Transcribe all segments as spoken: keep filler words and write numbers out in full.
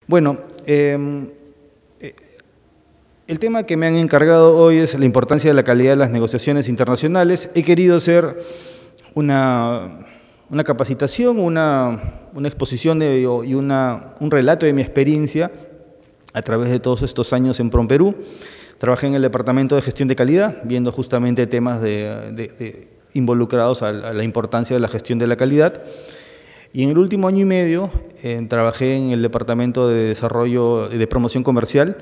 Bueno, eh, el tema que me han encargado hoy es la importancia de la calidad de las negociaciones internacionales. He querido hacer una, una capacitación, una, una exposición de, y una, un relato de mi experiencia a través de todos estos años en PROMPERÚ. Trabajé en el Departamento de Gestión de Calidad, viendo justamente temas de, de, de involucrados a, a la importancia de la gestión de la calidad. Y en el último año y medio eh, trabajé en el Departamento de Desarrollo de Promoción Comercial,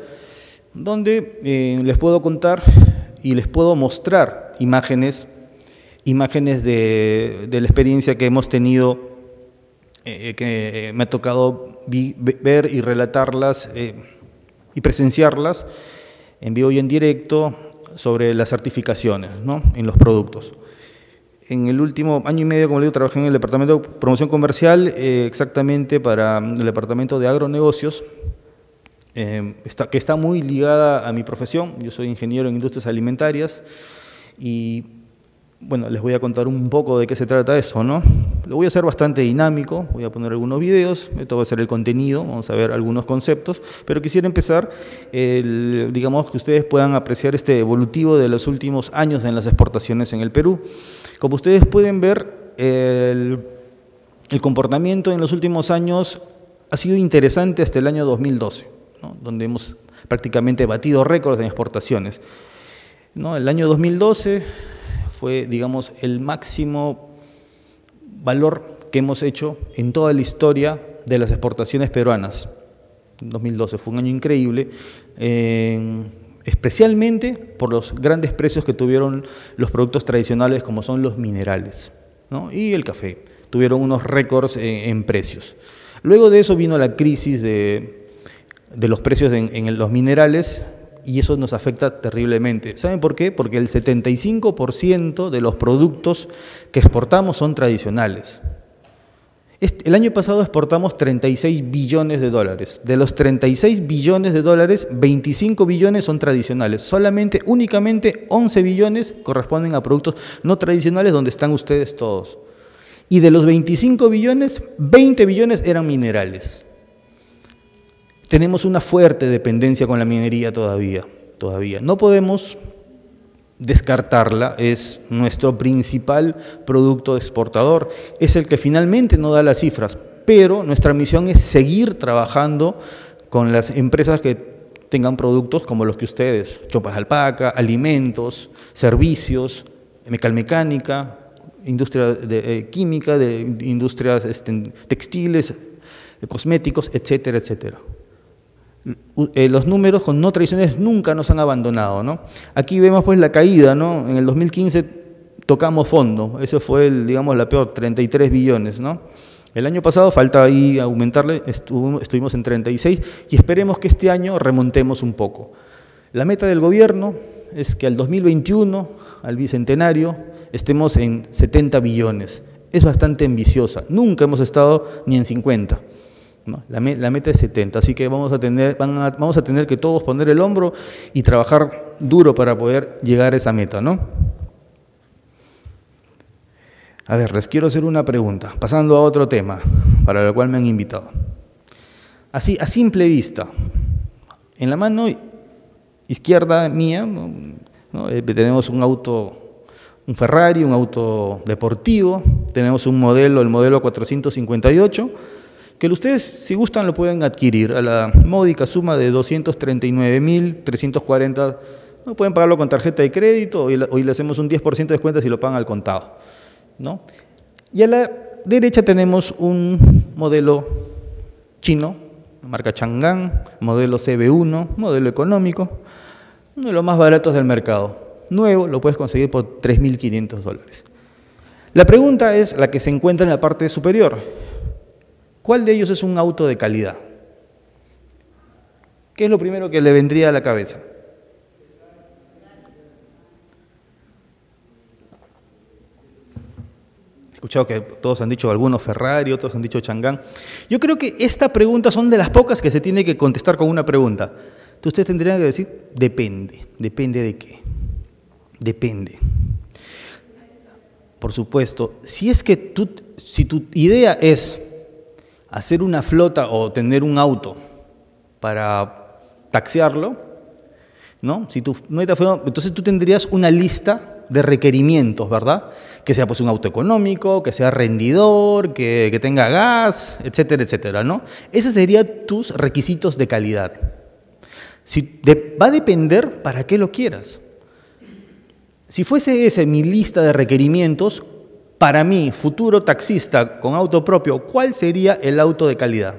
donde eh, les puedo contar y les puedo mostrar imágenes, imágenes de, de la experiencia que hemos tenido, eh, que me ha tocado vi, ver y relatarlas eh, y presenciarlas en vivo y en directo sobre las certificaciones, ¿no?, en los productos. En el último año y medio, como le digo, trabajé en el Departamento de Promoción Comercial, eh, exactamente para el Departamento de Agronegocios, eh, está, que está muy ligada a mi profesión. Yo soy ingeniero en industrias alimentarias y, bueno, les voy a contar un poco de qué se trata esto, ¿no? Lo voy a hacer bastante dinámico, voy a poner algunos videos, esto va a ser el contenido, vamos a ver algunos conceptos, pero quisiera empezar, el, digamos, que ustedes puedan apreciar este evolutivo de los últimos años en las exportaciones en el Perú. Como ustedes pueden ver, el, el comportamiento en los últimos años ha sido interesante hasta el año dos mil doce, ¿no?, donde hemos prácticamente batido récords en exportaciones, ¿no? El año dos mil doce fue, digamos, el máximo valor que hemos hecho en toda la historia de las exportaciones peruanas. dos mil doce fue un año increíble, eh, especialmente por los grandes precios que tuvieron los productos tradicionales como son los minerales, ¿no?, y el café. Tuvieron unos récords en, en precios. Luego de eso vino la crisis de, de los precios en, en los minerales, y eso nos afecta terriblemente. ¿Saben por qué? Porque el setenta y cinco por ciento de los productos que exportamos son tradicionales. Este, el año pasado exportamos treinta y seis billones de dólares. De los treinta y seis billones de dólares, veinticinco billones son tradicionales. Solamente, únicamente once billones corresponden a productos no tradicionales, donde están ustedes todos. Y de los veinticinco billones, veinte billones eran minerales. Tenemos una fuerte dependencia con la minería todavía, todavía. No podemos descartarla, es nuestro principal producto exportador, es el que finalmente nos da las cifras, pero nuestra misión es seguir trabajando con las empresas que tengan productos como los que ustedes, chopas de alpaca, alimentos, servicios, mecalmecánica, industria de, eh, química, de industrias este, textiles, de cosméticos, etcétera, etcétera. Eh, los números con no tradicionales nunca nos han abandonado, ¿no? Aquí vemos pues la caída, ¿no? En el dos mil quince tocamos fondo, eso fue, el, digamos, la peor, treinta y tres billones, ¿no? El año pasado falta ahí aumentarle, estuvo, estuvimos en treinta y seis y esperemos que este año remontemos un poco. La meta del gobierno es que al dos mil veintiuno, al bicentenario, estemos en setenta billones. Es bastante ambiciosa, nunca hemos estado ni en cincuenta. ¿No? La, me, la meta es setenta, así que vamos a, tener, van a, vamos a tener que todos poner el hombro y trabajar duro para poder llegar a esa meta, ¿no? A ver, les quiero hacer una pregunta, pasando a otro tema, para el cual me han invitado. Así, a simple vista, en la mano izquierda mía, ¿no? ¿no? Eh, tenemos un auto, un Ferrari, un auto deportivo, tenemos un modelo, el modelo cuatrocientos cincuenta y ocho, que ustedes, si gustan, lo pueden adquirir a la módica suma de doscientos treinta y nueve mil trescientos cuarenta. No pueden pagarlo con tarjeta de crédito, hoy, hoy le hacemos un diez por ciento de descuento si lo pagan al contado, ¿no? Y a la derecha tenemos un modelo chino, marca Chang'an, modelo C B uno, modelo económico, uno de los más baratos del mercado. Nuevo, lo puedes conseguir por tres mil quinientos dólares. La pregunta es la que se encuentra en la parte superior. ¿Cuál de ellos es un auto de calidad? ¿Qué es lo primero que le vendría a la cabeza? He escuchado que todos han dicho algunos Ferrari, otros han dicho Chang'an. Yo creo que esta pregunta son de las pocas que se tiene que contestar con una pregunta. Entonces ustedes tendrían que decir, depende. ¿Depende de qué? Depende. Por supuesto, si es que tú, si tu idea es hacer una flota o tener un auto para taxiarlo, ¿no? Si tú, no hay forma, entonces tú tendrías una lista de requerimientos, ¿verdad? Que sea pues un auto económico, que sea rendidor, que, que tenga gas, etcétera, etcétera, ¿no? Esos serían tus requisitos de calidad. Si de, va a depender para qué lo quieras. Si fuese esa mi lista de requerimientos, para mí, futuro taxista con auto propio, ¿cuál sería el auto de calidad?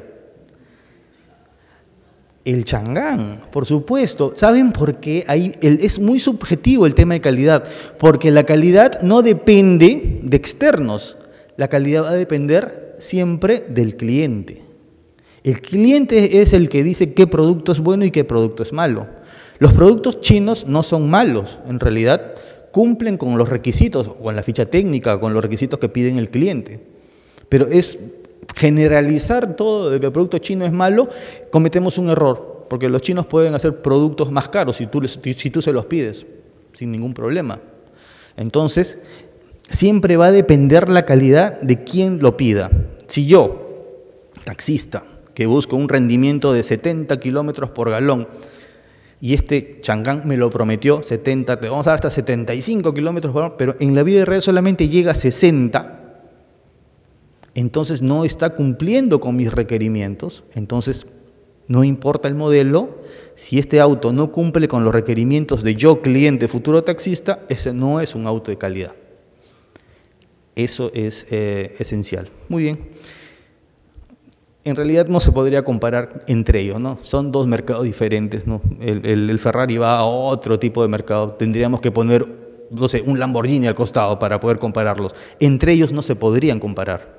El Chang'an, por supuesto. ¿Saben por qué? Ahí el, es muy subjetivo el tema de calidad, porque la calidad no depende de externos, la calidad va a depender siempre del cliente. El cliente es el que dice qué producto es bueno y qué producto es malo. Los productos chinos no son malos, en realidad cumplen con los requisitos, con la ficha técnica, con los requisitos que piden el cliente. Pero es generalizar todo de que el producto chino es malo, cometemos un error, porque los chinos pueden hacer productos más caros si tú, les, si tú se los pides, sin ningún problema. Entonces, siempre va a depender la calidad de quién lo pida. Si yo, taxista, que busco un rendimiento de setenta kilómetros por galón, y este Chang'an me lo prometió, setenta, te vamos a dar hasta setenta y cinco kilómetros por hora, pero en la vida real solamente llega a sesenta, entonces no está cumpliendo con mis requerimientos, entonces no importa el modelo, si este auto no cumple con los requerimientos de yo, cliente, futuro taxista, ese no es un auto de calidad. Eso es eh, esencial. Muy bien. En realidad no se podría comparar entre ellos, ¿no? Son dos mercados diferentes, ¿no? El, el, el Ferrari va a otro tipo de mercado, tendríamos que poner, no sé, un Lamborghini al costado para poder compararlos. Entre ellos no se podrían comparar.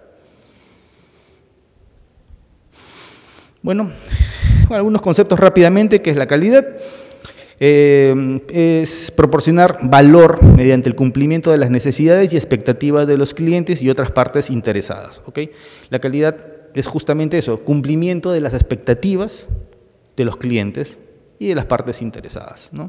Bueno, algunos conceptos rápidamente, que es la calidad. Eh, es proporcionar valor mediante el cumplimiento de las necesidades y expectativas de los clientes y otras partes interesadas, ¿ok? La calidad es justamente eso, cumplimiento de las expectativas de los clientes y de las partes interesadas, ¿no?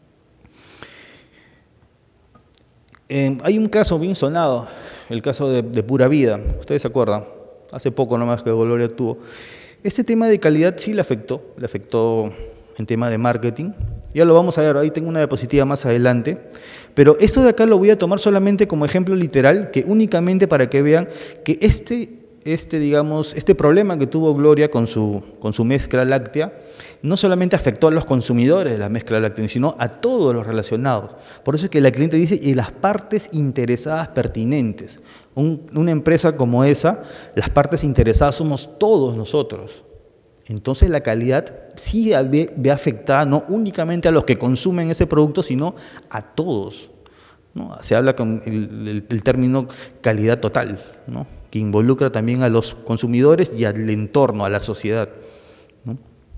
Eh, hay un caso bien sonado, el caso de, de Pura Vida, ustedes se acuerdan, hace poco nomás que Gloria tuvo. Este tema de calidad sí le afectó, le afectó en tema de marketing, ya lo vamos a ver, ahí tengo una diapositiva más adelante, pero esto de acá lo voy a tomar solamente como ejemplo literal, que únicamente para que vean que este... Este, digamos, este problema que tuvo Gloria con su, con su mezcla láctea no solamente afectó a los consumidores de la mezcla láctea, sino a todos los relacionados. Por eso es que la cliente dice, y las partes interesadas pertinentes. Un, una empresa como esa, las partes interesadas somos todos nosotros. Entonces la calidad sí ve, ve afectada no únicamente a los que consumen ese producto, sino a todos, ¿no? Se habla con el, el, el término calidad total, ¿no? Que involucra también a los consumidores y al entorno, a la sociedad, ¿no?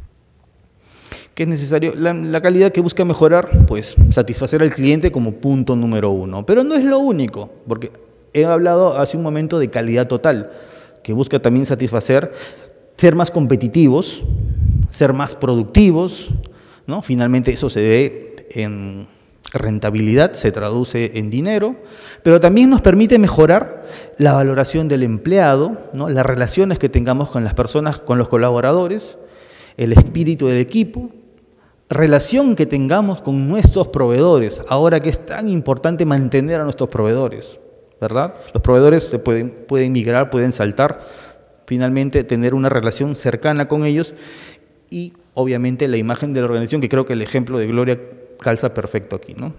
¿Qué es necesario? La, la calidad que busca mejorar, pues satisfacer al cliente como punto número uno, pero no es lo único, porque he hablado hace un momento de calidad total, que busca también satisfacer, ser más competitivos, ser más productivos, ¿no? Finalmente eso se ve en rentabilidad, se traduce en dinero, pero también nos permite mejorar la valoración del empleado, ¿no? Las relaciones que tengamos con las personas, con los colaboradores, el espíritu del equipo, relación que tengamos con nuestros proveedores, ahora que es tan importante mantener a nuestros proveedores, ¿verdad? Los proveedores se pueden, pueden migrar, pueden saltar, finalmente tener una relación cercana con ellos y obviamente la imagen de la organización, que creo que el ejemplo de Gloria calza perfecto aquí, ¿no?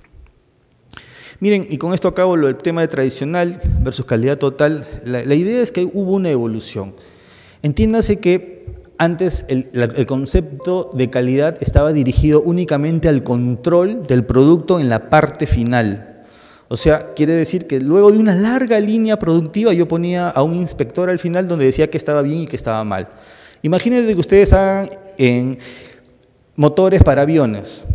Miren, y con esto acabo lo del tema de tradicional versus calidad total. La, la idea es que hubo una evolución. Entiéndase que antes el, la, el concepto de calidad estaba dirigido únicamente al control del producto en la parte final. O sea, quiere decir que luego de una larga línea productiva yo ponía a un inspector al final donde decía que estaba bien y que estaba mal. Imagínense que ustedes hagan en motores para aviones.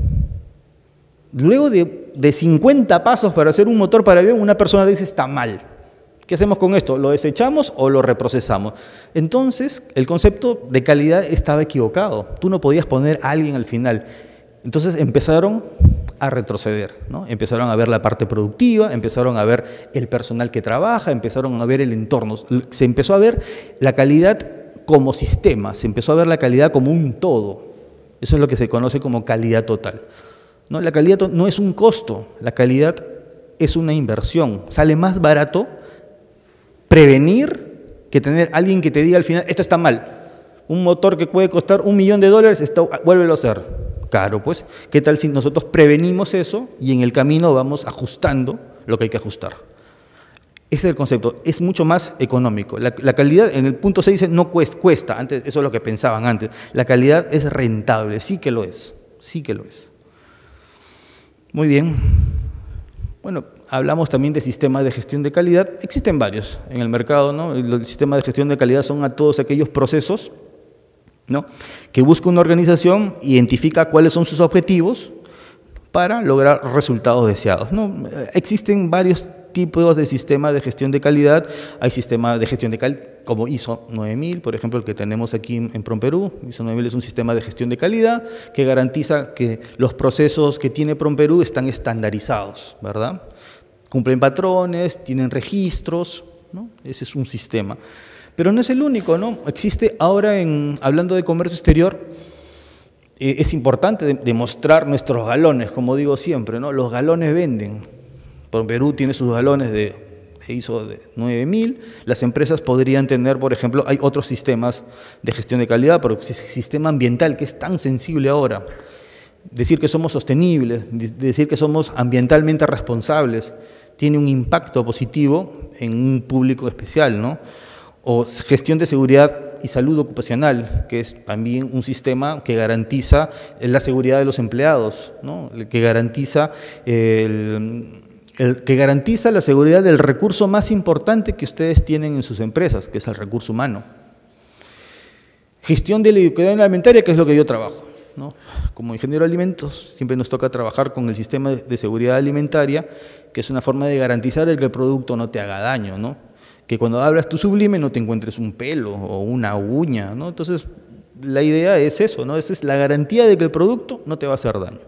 Luego de, de cincuenta pasos para hacer un motor para avión, una persona dice está mal. ¿Qué hacemos con esto? ¿Lo desechamos o lo reprocesamos? Entonces, el concepto de calidad estaba equivocado. Tú no podías poner a alguien al final. Entonces empezaron a retroceder, ¿no? Empezaron a ver la parte productiva, empezaron a ver el personal que trabaja, empezaron a ver el entorno. Se empezó a ver la calidad como sistema, se empezó a ver la calidad como un todo. Eso es lo que se conoce como calidad total. No, la calidad no es un costo, la calidad es una inversión. Sale más barato prevenir que tener alguien que te diga al final, esto está mal. Un motor que puede costar un millón de dólares, esto, vuélvelo a hacer. Caro, pues. ¿Qué tal si nosotros prevenimos eso y en el camino vamos ajustando lo que hay que ajustar? Ese es el concepto. Es mucho más económico. La, la calidad, en el punto seis dice, no cuesta, cuesta. Antes, eso es lo que pensaban antes. La calidad es rentable. Sí que lo es. Sí que lo es. Muy bien. Bueno, hablamos también de sistemas de gestión de calidad. Existen varios en el mercado, ¿no? El sistema de gestión de calidad son a todos aquellos procesos, ¿no?, que busca una organización, identifica cuáles son sus objetivos para lograr resultados deseados, ¿no? Existen varios tipos de sistemas de gestión de calidad. Hay sistemas de gestión de calidad como I S O nueve mil, por ejemplo, el que tenemos aquí en PROMPERÚ. I S O nueve mil es un sistema de gestión de calidad que garantiza que los procesos que tiene PROMPERÚ están estandarizados, ¿verdad? Cumplen patrones, tienen registros, ¿no? Ese es un sistema. Pero no es el único, ¿no? Existe ahora, en, hablando de comercio exterior, eh, es importante de, demostrar nuestros galones, como digo siempre, ¿no? Los galones venden. PROMPERÚ tiene sus galones de, de I S O nueve mil. Las empresas podrían tener, por ejemplo, hay otros sistemas de gestión de calidad, pero el sistema ambiental, que es tan sensible ahora. Decir que somos sostenibles, decir que somos ambientalmente responsables, tiene un impacto positivo en un público especial, ¿no? O gestión de seguridad y salud ocupacional, que es también un sistema que garantiza la seguridad de los empleados, ¿no? Que garantiza el, el, que garantiza la seguridad del recurso más importante que ustedes tienen en sus empresas, que es el recurso humano. Gestión de la equidad alimentaria, que es lo que yo trabajo, ¿no? Como ingeniero de alimentos, siempre nos toca trabajar con el sistema de seguridad alimentaria, que es una forma de garantizar el que el producto no te haga daño, ¿no? Que cuando abras tu sublime no te encuentres un pelo o una uña, ¿no? Entonces, la idea es eso, ¿no? Esa es la garantía de que el producto no te va a hacer daño.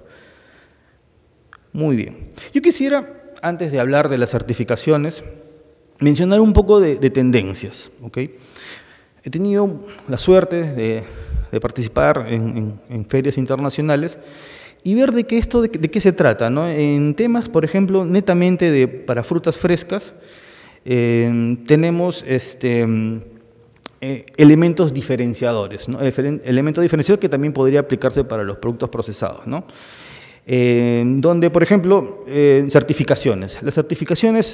Muy bien. Yo quisiera, antes de hablar de las certificaciones, mencionar un poco de, de tendencias, ¿ok? He tenido la suerte de, de participar en, en, en ferias internacionales y ver de qué esto, de, de qué se trata, ¿no? En temas, por ejemplo, netamente de, para frutas frescas, Eh, tenemos este, eh, elementos diferenciadores, ¿no? Elementos diferenciadores que también podría aplicarse para los productos procesados, ¿no? Eh, donde, por ejemplo, eh, certificaciones. Las certificaciones,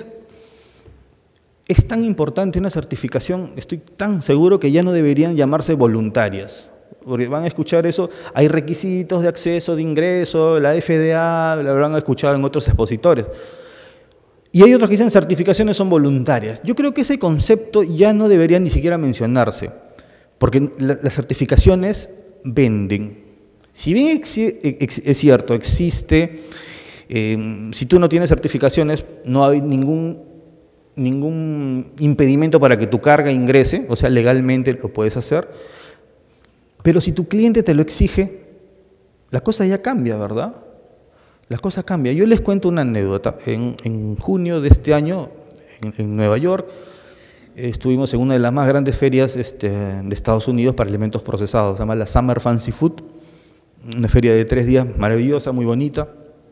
es tan importante una certificación, estoy tan seguro que ya no deberían llamarse voluntarias, porque van a escuchar eso, hay requisitos de acceso, de ingreso, la F D A, lo habrán escuchado en otros expositores. Y hay otros que dicen certificaciones son voluntarias. Yo creo que ese concepto ya no debería ni siquiera mencionarse, porque la, las certificaciones venden. Si bien ex, ex, es cierto, existe, eh, si tú no tienes certificaciones, no hay ningún, ningún impedimento para que tu carga ingrese, o sea, legalmente lo puedes hacer, pero si tu cliente te lo exige, la cosa ya cambia, ¿verdad? Las cosas cambian. Yo les cuento una anécdota. En, en junio de este año, en, en Nueva York, eh, estuvimos en una de las más grandes ferias este, de Estados Unidos para alimentos procesados, se llama la Summer Fancy Food, una feria de tres días maravillosa, muy bonita.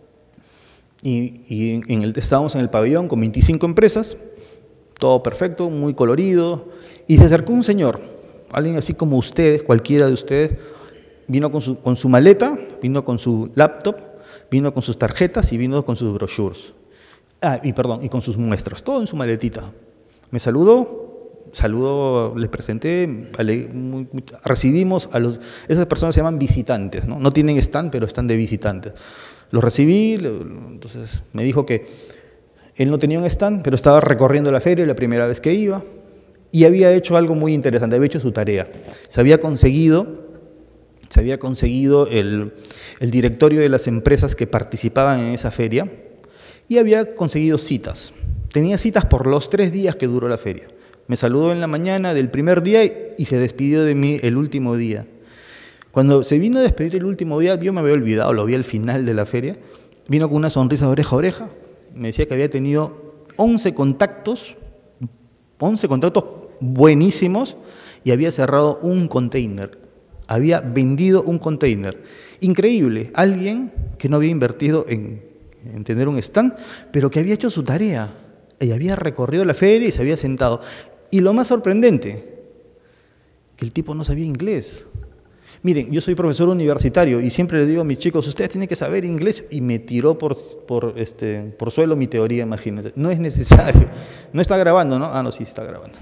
Y, y en el, estábamos en el pabellón con veinticinco empresas, todo perfecto, muy colorido, y se acercó un señor, alguien así como ustedes, cualquiera de ustedes, vino con su, con su maleta, vino con su laptop, vino con sus tarjetas y vino con sus brochures. Ah, y perdón, y con sus muestras, todo en su maletita. Me saludó, saludó, les presenté, muy, muy, recibimos a los, esas personas se llaman visitantes, ¿no? No tienen stand, pero están de visitantes. Los recibí, entonces me dijo que él no tenía un stand, pero estaba recorriendo la feria la primera vez que iba y había hecho algo muy interesante, había hecho su tarea. Se había conseguido Se había conseguido el, el directorio de las empresas que participaban en esa feria y había conseguido citas. Tenía citas por los tres días que duró la feria. Me saludó en la mañana del primer día y se despidió de mí el último día. Cuando se vino a despedir el último día, yo me había olvidado, lo vi al final de la feria, vino con una sonrisa de oreja a oreja, me decía que había tenido once contactos, once contactos buenísimos, y había cerrado un container, había vendido un container. Increíble, alguien que no había invertido en, en tener un stand, pero que había hecho su tarea y había recorrido la feria y se había sentado. Y lo más sorprendente, que el tipo no sabía inglés. Miren, yo soy profesor universitario y siempre le digo a mis chicos, ustedes tienen que saber inglés, y me tiró por, por, este, por suelo mi teoría, imagínense. No es necesario. No está grabando, ¿no? Ah, no, sí está grabando.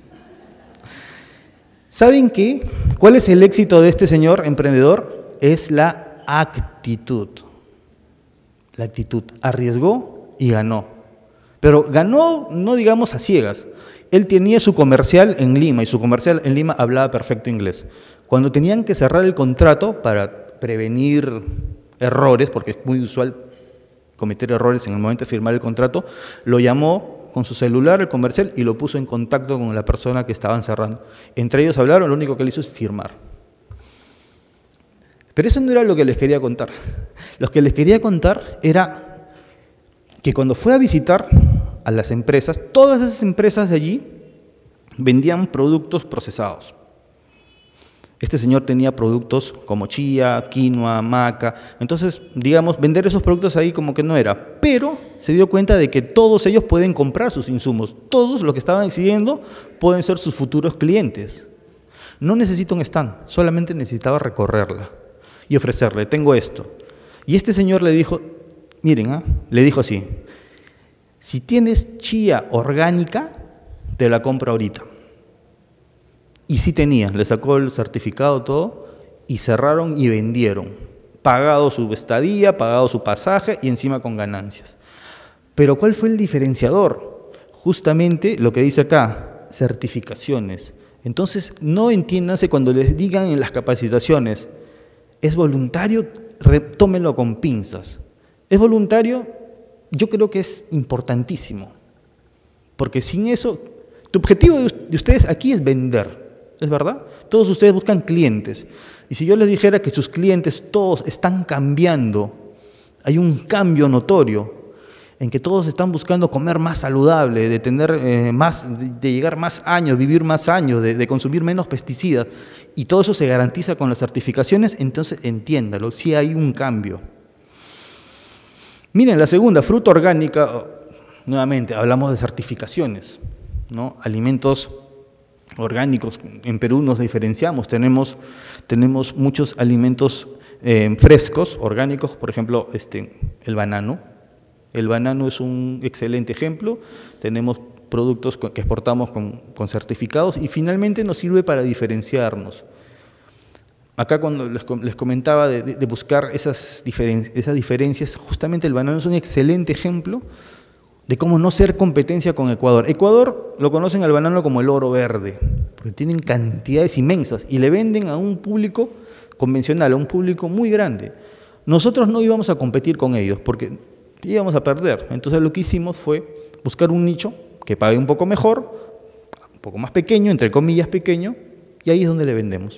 ¿Saben qué? ¿Cuál es el éxito de este señor emprendedor? Es la actitud. La actitud. Arriesgó y ganó. Pero ganó, no digamos a ciegas. Él tenía su comercial en Lima y su comercial en Lima hablaba perfecto inglés. Cuando tenían que cerrar el contrato para prevenir errores, porque es muy usual cometer errores en el momento de firmar el contrato, lo llamó con su celular el comercial y lo puso en contacto con la persona que estaban cerrando. Entre ellos hablaron, lo único que le hizo es firmar. Pero eso no era lo que les quería contar. Lo que les quería contar era que cuando fue a visitar a las empresas, todas esas empresas de allí vendían productos procesados. Este señor tenía productos como chía, quinoa, maca. Entonces, digamos, vender esos productos ahí como que no era. Pero se dio cuenta de que todos ellos pueden comprar sus insumos. Todos los que estaban siguiendo pueden ser sus futuros clientes. No necesita un stand, solamente necesitaba recorrerla y ofrecerle, tengo esto. Y este señor le dijo, miren, ¿eh? le dijo así, si tienes chía orgánica, te la compro ahorita. Y sí tenía, le sacó el certificado, todo, y cerraron y vendieron. Pagado su estadía, pagado su pasaje y encima con ganancias. Pero ¿cuál fue el diferenciador? Justamente lo que dice acá, certificaciones. Entonces, no entiéndanse cuando les digan en las capacitaciones, es voluntario, tómenlo con pinzas. Es voluntario, yo creo que es importantísimo. Porque sin eso, tu objetivo de ustedes aquí es vender. ¿Es verdad? Todos ustedes buscan clientes. Y si yo les dijera que sus clientes todos están cambiando, hay un cambio notorio en que todos están buscando comer más saludable, de tener eh, más, de llegar más años, vivir más años, de, de consumir menos pesticidas, y todo eso se garantiza con las certificaciones, entonces entiéndalo, sí hay un cambio. Miren, la segunda, fruta orgánica, nuevamente hablamos de certificaciones, ¿no? Alimentos orgánicos, en Perú nos diferenciamos, tenemos, tenemos muchos alimentos eh, frescos, orgánicos, por ejemplo, este, el banano. El banano es un excelente ejemplo, tenemos productos que exportamos con, con certificados y finalmente nos sirve para diferenciarnos. Acá cuando les, les comentaba de, de buscar esas, diferen, esas diferencias, justamente el banano es un excelente ejemplo de cómo no ser competencia con Ecuador. Ecuador lo conocen al banano como el oro verde, porque tienen cantidades inmensas y le venden a un público convencional, a un público muy grande. Nosotros no íbamos a competir con ellos porque íbamos a perder. Entonces lo que hicimos fue buscar un nicho que pague un poco mejor, un poco más pequeño, entre comillas pequeño, y ahí es donde le vendemos.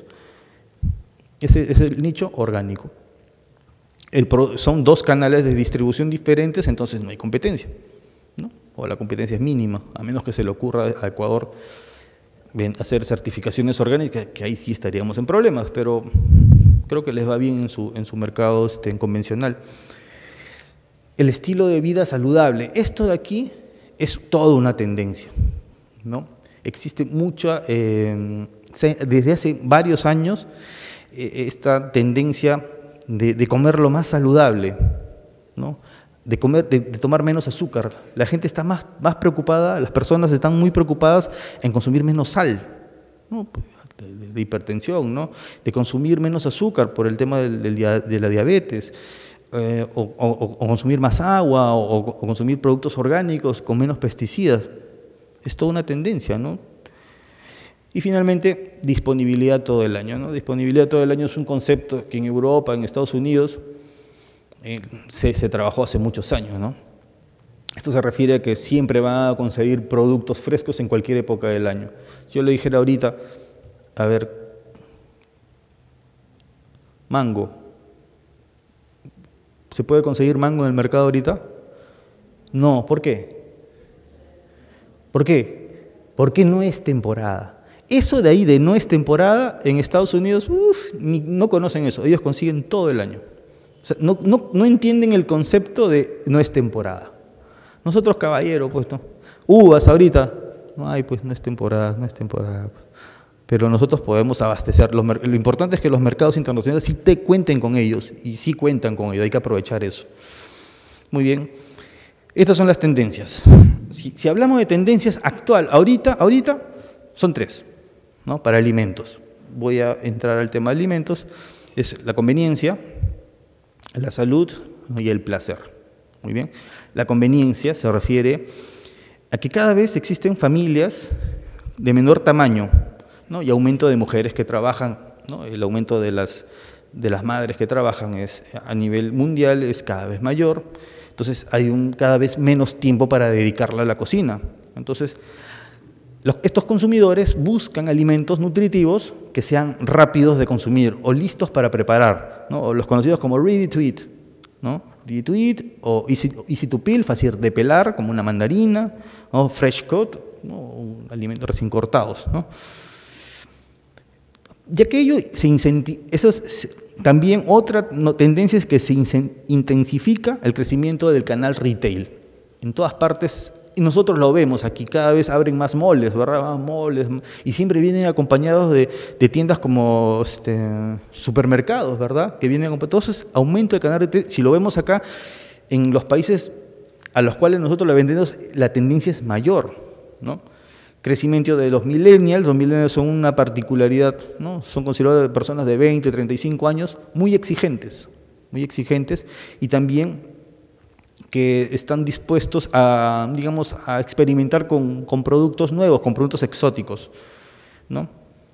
Ese es el nicho orgánico. El pro, son dos canales de distribución diferentes, entonces no hay competencia, ¿no? O la competencia es mínima, a menos que se le ocurra a Ecuador hacer certificaciones orgánicas, que ahí sí estaríamos en problemas, pero creo que les va bien en su, en su mercado este, en convencional. El estilo de vida saludable, esto de aquí es toda una tendencia, ¿no? Existe mucha, eh, desde hace varios años, eh, esta tendencia de, de comer lo más saludable, ¿no? De, comer, de, de tomar menos azúcar. La gente está más, más preocupada, las personas están muy preocupadas en consumir menos sal, ¿no? de, de hipertensión, ¿no? De consumir menos azúcar por el tema del, del, de la diabetes, eh, o, o, o consumir más agua, o, o consumir productos orgánicos con menos pesticidas. Es toda una tendencia, ¿no? Y finalmente, disponibilidad todo el año, ¿no? Disponibilidad todo el año es un concepto que en Europa, en Estados Unidos, Eh, se, se trabajó hace muchos años, ¿no? Esto se refiere a que siempre van a conseguir productos frescos en cualquier época del año. Si yo le dijera ahorita, a ver, mango, ¿se puede conseguir mango en el mercado ahorita? No, ¿por qué? ¿Por qué? Porque no es temporada. Eso de ahí, de no es temporada, en Estados Unidos, uf, ni, no conocen eso, ellos consiguen todo el año. O sea, no, no, no entienden el concepto de no es temporada. Nosotros, caballero, pues no. Uvas ahorita, no hay, pues no es temporada, no es temporada. Pero nosotros podemos abastecer. Los, lo importante es que los mercados internacionales sí te cuenten con ellos, y sí cuentan con ellos, hay que aprovechar eso. Muy bien, estas son las tendencias. Si, si hablamos de tendencias actual, ahorita, ahorita son tres, ¿no? Para alimentos. Voy a entrar al tema de alimentos, es la conveniencia, la salud y el placer. Muy bien, la conveniencia se refiere a que cada vez existen familias de menor tamaño, ¿no? Y aumento de mujeres que trabajan, ¿no? El aumento de las, de las madres que trabajan es, a nivel mundial es cada vez mayor, entonces hay un, cada vez menos tiempo para dedicarle a la cocina. Entonces, los, estos consumidores buscan alimentos nutritivos que sean rápidos de consumir o listos para preparar, ¿no? O los conocidos como ready to eat, ¿no? Ready to eat o easy, easy to peel, fácil de pelar, como una mandarina, o fresh cut, ¿no? Alimentos recién cortados, ¿no? Ya que ello se incentiva, eso es también otra no, tendencia es que se intensifica el crecimiento del canal retail. En todas partes, y nosotros lo vemos aquí, cada vez abren más moles, ¿verdad? Más moles, y siempre vienen acompañados de, de tiendas como este, supermercados, ¿verdad? Que vienen acompañados. Entonces, aumento del canal retail, si lo vemos acá, en los países a los cuales nosotros le vendemos, la tendencia es mayor, ¿no? Crecimiento de los millennials, los millennials son una particularidad, ¿no? Son considerados personas de veinte, treinta y cinco años, muy exigentes, muy exigentes, y también que están dispuestos a, digamos, a experimentar con, con productos nuevos, con productos exóticos, ¿no?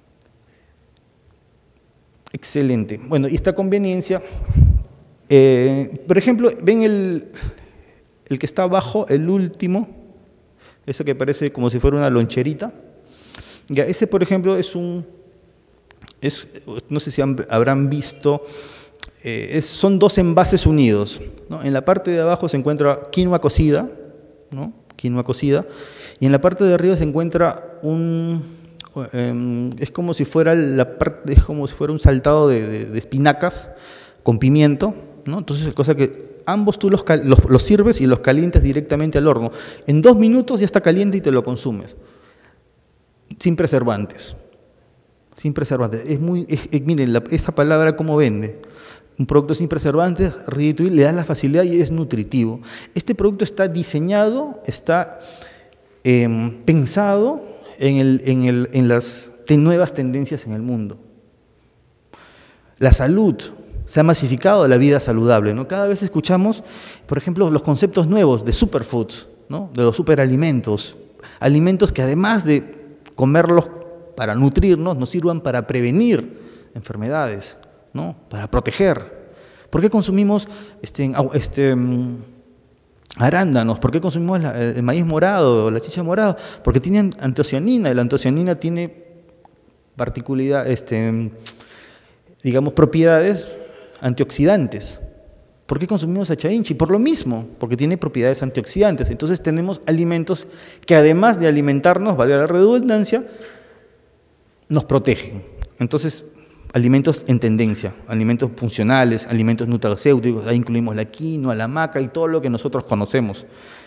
Excelente. Bueno, y esta conveniencia, eh, por ejemplo, ven el, el que está abajo, el último, eso que parece como si fuera una loncherita. Ya, ese, por ejemplo, es un, es, no sé si han, habrán visto, eh, es, son dos envases unidos, ¿no? En la parte de abajo se encuentra quinoa cocida, ¿no? Quinoa cocida, y en la parte de arriba se encuentra un, eh, es como si fuera la parte, es como si fuera un saltado de, de, de espinacas con pimiento, ¿no? Entonces, cosa que ambos tú los, los, los sirves y los calientas directamente al horno. En dos minutos ya está caliente y te lo consumes. Sin preservantes. Sin preservantes. Es muy, es, es, miren, la, esa palabra cómo vende. Un producto sin preservantes, ready to eat, le da la facilidad y es nutritivo. Este producto está diseñado, está eh, pensado en, el, en, el, en las nuevas tendencias en el mundo. La salud. Se ha masificado la vida saludable, ¿no? Cada vez escuchamos, por ejemplo, los conceptos nuevos de superfoods, ¿no? De los superalimentos, alimentos que además de comerlos para nutrirnos, nos sirvan para prevenir enfermedades, ¿no? Para proteger. ¿Por qué consumimos este, este, arándanos? ¿Por qué consumimos la, el maíz morado o la chicha morada? Porque tienen antocianina, y la antocianina tiene particularidad, este, digamos, propiedades antioxidantes. ¿Por qué consumimos achainchi? Por lo mismo, porque tiene propiedades antioxidantes. Entonces tenemos alimentos que además de alimentarnos, valga la redundancia, nos protegen. Entonces, alimentos en tendencia, alimentos funcionales, alimentos nutracéuticos, ahí incluimos la quinoa, la maca y todo lo que nosotros conocemos.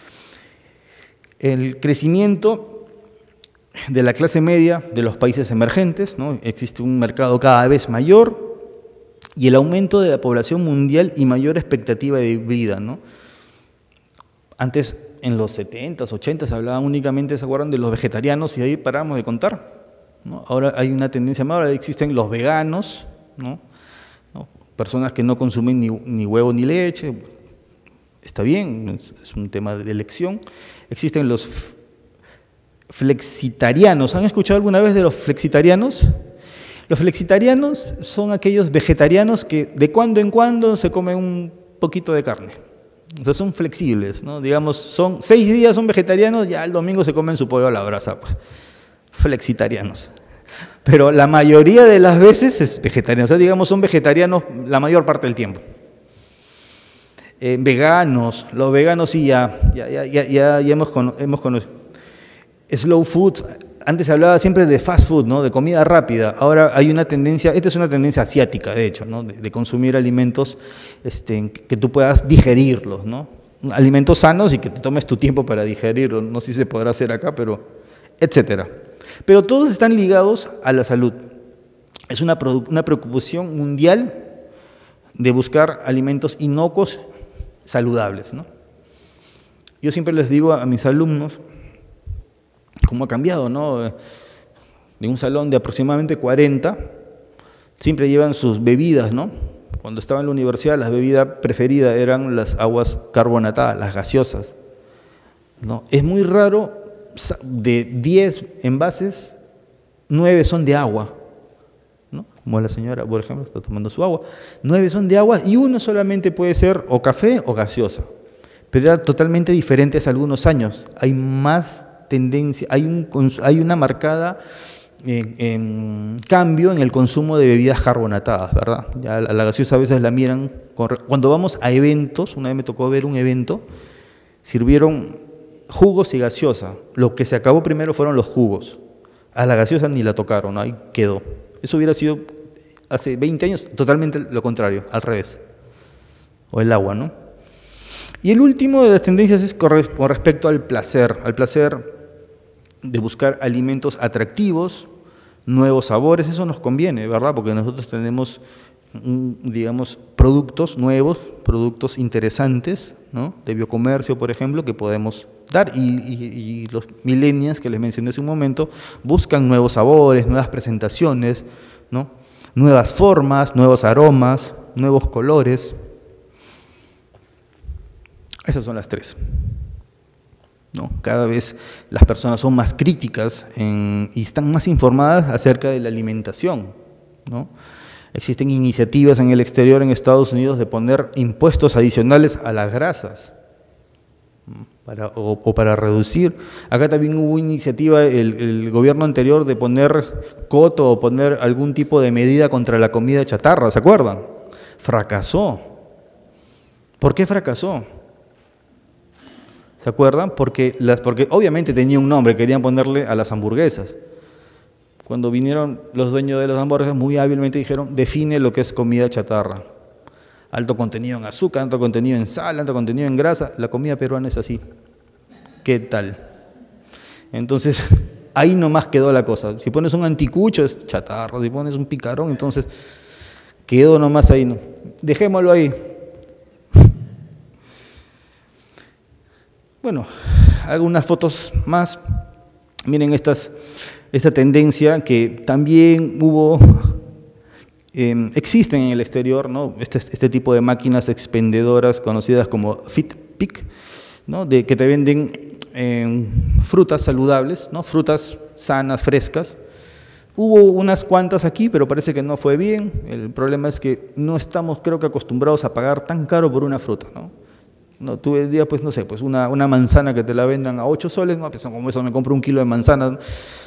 El crecimiento de la clase media de los países emergentes, ¿no? Existe un mercado cada vez mayor, y el aumento de la población mundial y mayor expectativa de vida, ¿no? Antes, en los setentas, ochentas, hablaban únicamente, ¿se acuerdan?, de los vegetarianos, y ahí paramos de contar, ¿no? Ahora hay una tendencia más, ahora existen los veganos, ¿no? ¿no? Personas que no consumen ni, ni huevo ni leche, está bien, es un tema de elección. Existen los flexitarianos. ¿Han escuchado alguna vez de los flexitarianos? Los flexitarianos son aquellos vegetarianos que de cuando en cuando se comen un poquito de carne. O sea, son flexibles, ¿no? Digamos, son seis días son vegetarianos, ya el domingo se comen su pollo a la brasa, pues. Flexitarianos. Pero la mayoría de las veces es vegetariano. O sea, digamos, son vegetarianos la mayor parte del tiempo. Eh, veganos, los veganos sí ya, ya, ya, ya, ya hemos, hemos conocido. Slow food, antes se hablaba siempre de fast food, ¿no? De comida rápida. Ahora hay una tendencia, esta es una tendencia asiática, de hecho, ¿no? De, de consumir alimentos este, que tú puedas digerirlos, ¿no? Alimentos sanos y que te tomes tu tiempo para digerirlos. No sé si se podrá hacer acá, pero etcétera. Pero todos están ligados a la salud. Es una, una preocupación mundial de buscar alimentos inocuos, saludables, ¿no? Yo siempre les digo a mis alumnos cómo ha cambiado, ¿no? De un salón de aproximadamente cuarenta, siempre llevan sus bebidas, ¿no? Cuando estaba en la universidad, las bebidas preferidas eran las aguas carbonatadas, las gaseosas, ¿no? Es muy raro, de diez envases, nueve son de agua, ¿no? Como la señora, por ejemplo, está tomando su agua. Nueve son de agua y uno solamente puede ser o café o gaseosa. Pero era totalmente diferente hace algunos años. Hay más tendencia, hay, un, hay una marcada eh, eh, cambio en el consumo de bebidas carbonatadas, ¿verdad? Ya la, la gaseosa a veces la miran, cuando vamos a eventos, una vez me tocó ver un evento, sirvieron jugos y gaseosa. Lo que se acabó primero fueron los jugos. A la gaseosa ni la tocaron, ¿no? Ahí quedó. Eso hubiera sido hace veinte años totalmente lo contrario, al revés. O el agua, ¿no? Y el último de las tendencias es con respecto al placer, al placer de buscar alimentos atractivos, nuevos sabores. Eso nos conviene, ¿verdad? Porque nosotros tenemos, digamos, productos nuevos, productos interesantes, ¿no? De biocomercio, por ejemplo, que podemos dar. Y, y, y los millennials que les mencioné hace un momento buscan nuevos sabores, nuevas presentaciones, ¿no? Nuevas formas, nuevos aromas, nuevos colores. Esas son las tres, ¿no? Cada vez las personas son más críticas en, y están más informadas acerca de la alimentación, ¿no? Existen iniciativas en el exterior, en Estados Unidos, de poner impuestos adicionales a las grasas para, o, o para reducir. Acá también hubo iniciativa el, el gobierno anterior de poner coto o poner algún tipo de medida contra la comida chatarra, ¿se acuerdan? Fracasó. ¿Por qué fracasó? ¿Se acuerdan? Porque, las, porque obviamente tenía un nombre, querían ponerle a las hamburguesas. Cuando vinieron los dueños de las hamburguesas, muy hábilmente dijeron, define lo que es comida chatarra. Alto contenido en azúcar, alto contenido en sal, alto contenido en grasa. La comida peruana es así. ¿Qué tal? Entonces, ahí nomás quedó la cosa. Si pones un anticucho, es chatarra. Si pones un picarón, entonces quedó nomás ahí. ¿No? Dejémoslo ahí. Bueno, algunas fotos más. Miren estas, esta tendencia que también hubo, eh, existen en el exterior, ¿no? Este, este tipo de máquinas expendedoras conocidas como Fitpick, ¿no? De, que te venden eh, frutas saludables, ¿no? Frutas sanas, frescas. Hubo unas cuantas aquí, pero parece que no fue bien. El problema es que no estamos, creo que, acostumbrados a pagar tan caro por una fruta, ¿no? No, tú vendías, pues, no sé, pues una, una manzana que te la vendan a ocho soles, no, pues como eso me compro un kilo de manzanas.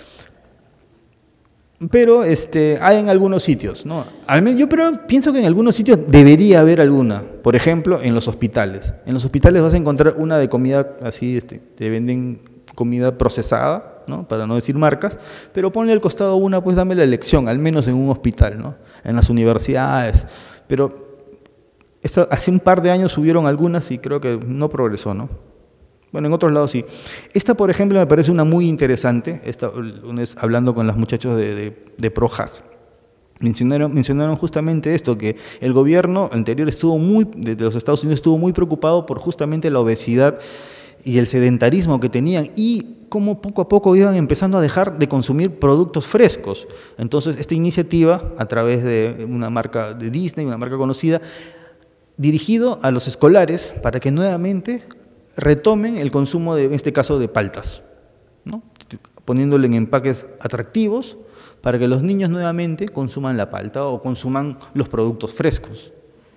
Pero este, hay en algunos sitios, ¿no? Al menos, yo pero pienso que en algunos sitios debería haber alguna. Por ejemplo, en los hospitales. En los hospitales vas a encontrar una de comida así, este, te venden comida procesada, ¿no? Para no decir marcas, pero ponle al costado una, pues dame la elección, al menos en un hospital, ¿no? En las universidades, pero esto, hace un par de años subieron algunas y creo que no progresó, ¿no? Bueno, en otros lados sí. Esta, por ejemplo, me parece una muy interesante. Esta, hablando con los muchachos de, de, de ProHAS, mencionaron, mencionaron justamente esto, que el gobierno anterior estuvo muy, de los Estados Unidos estuvo muy preocupado por justamente la obesidad y el sedentarismo que tenían y cómo poco a poco iban empezando a dejar de consumir productos frescos. Entonces, esta iniciativa, a través de una marca de Disney, una marca conocida, dirigido a los escolares para que nuevamente retomen el consumo, de, en este caso, de paltas, ¿no? Poniéndole en empaques atractivos para que los niños nuevamente consuman la palta o consuman los productos frescos.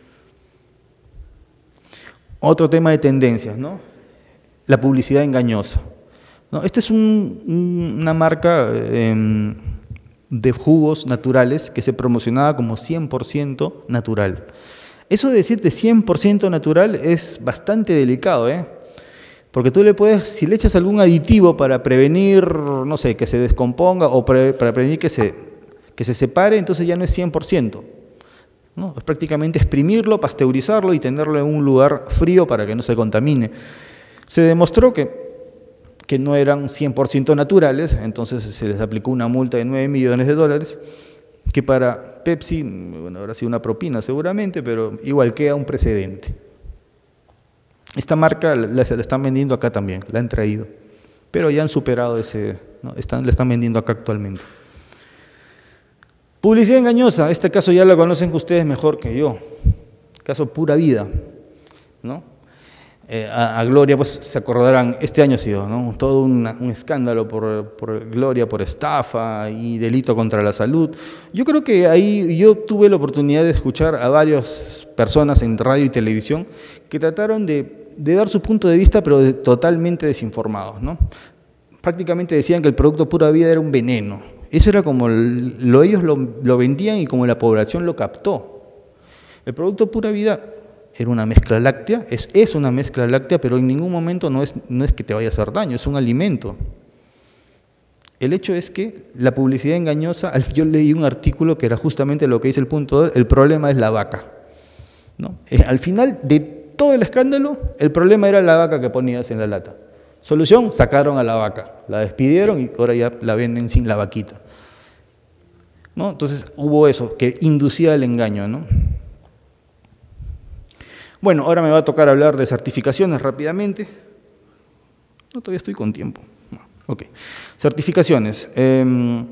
Otro tema de tendencias, ¿no? La publicidad engañosa, ¿no? Esta es un, un, una marca eh, de jugos naturales que se promocionaba como cien por ciento natural. Eso de decirte cien por ciento natural es bastante delicado, ¿eh? Porque tú le puedes, si le echas algún aditivo para prevenir, no sé, que se descomponga o pre, para prevenir que se, que se separe, entonces ya no es cien por ciento. ¿No? Es prácticamente exprimirlo, pasteurizarlo y tenerlo en un lugar frío para que no se contamine. Se demostró que, que no eran cien por ciento naturales, entonces se les aplicó una multa de nueve millones de dólares, que para Pepsi, bueno, habrá sido una propina seguramente, pero igual queda un precedente. Esta marca la, la están vendiendo acá también, la han traído, pero ya han superado ese, ¿no? están, la están vendiendo acá actualmente. Publicidad engañosa, este caso ya lo conocen ustedes mejor que yo, caso Pura Vida, ¿no? Eh, a, a Gloria, pues se acordarán, este año ha sido, ¿no? Todo una, un escándalo por, por Gloria, por estafa y delito contra la salud. Yo creo que ahí yo tuve la oportunidad de escuchar a varias personas en radio y televisión que trataron de, de dar su punto de vista, pero de, totalmente desinformados, ¿no? Prácticamente decían que el producto Pura Vida era un veneno. Eso era como lo, ellos lo, lo vendían y como la población lo captó. El producto Pura Vida era una mezcla láctea, es, es una mezcla láctea, pero en ningún momento no es, no es que te vaya a hacer daño, es un alimento. El hecho es que la publicidad engañosa, yo leí un artículo que era justamente lo que dice el punto dos, el problema es la vaca, ¿no? Al final de todo el escándalo, el problema era la vaca que ponías en la lata. Solución, sacaron a la vaca, la despidieron y ahora ya la venden sin la vaquita, ¿no? Entonces hubo eso, que inducía el engaño, ¿no? Bueno, ahora me va a tocar hablar de certificaciones rápidamente. No, todavía estoy con tiempo. No, ok. Certificaciones. Eh,